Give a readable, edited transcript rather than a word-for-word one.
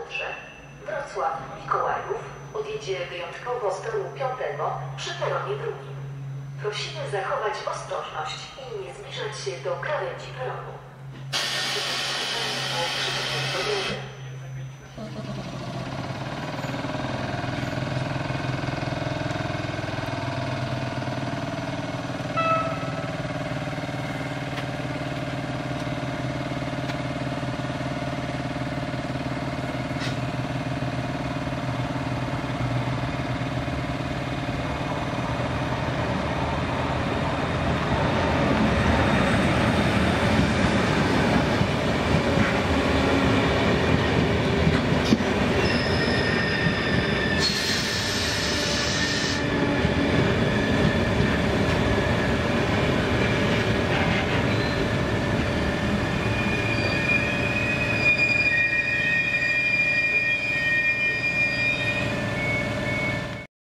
Piątrze, Wrocław-Mikołajów odjedzie wyjątkowo z toru 5 przy peronie 2. Prosimy zachować ostrożność i nie zbliżać się do krawędzi peronu.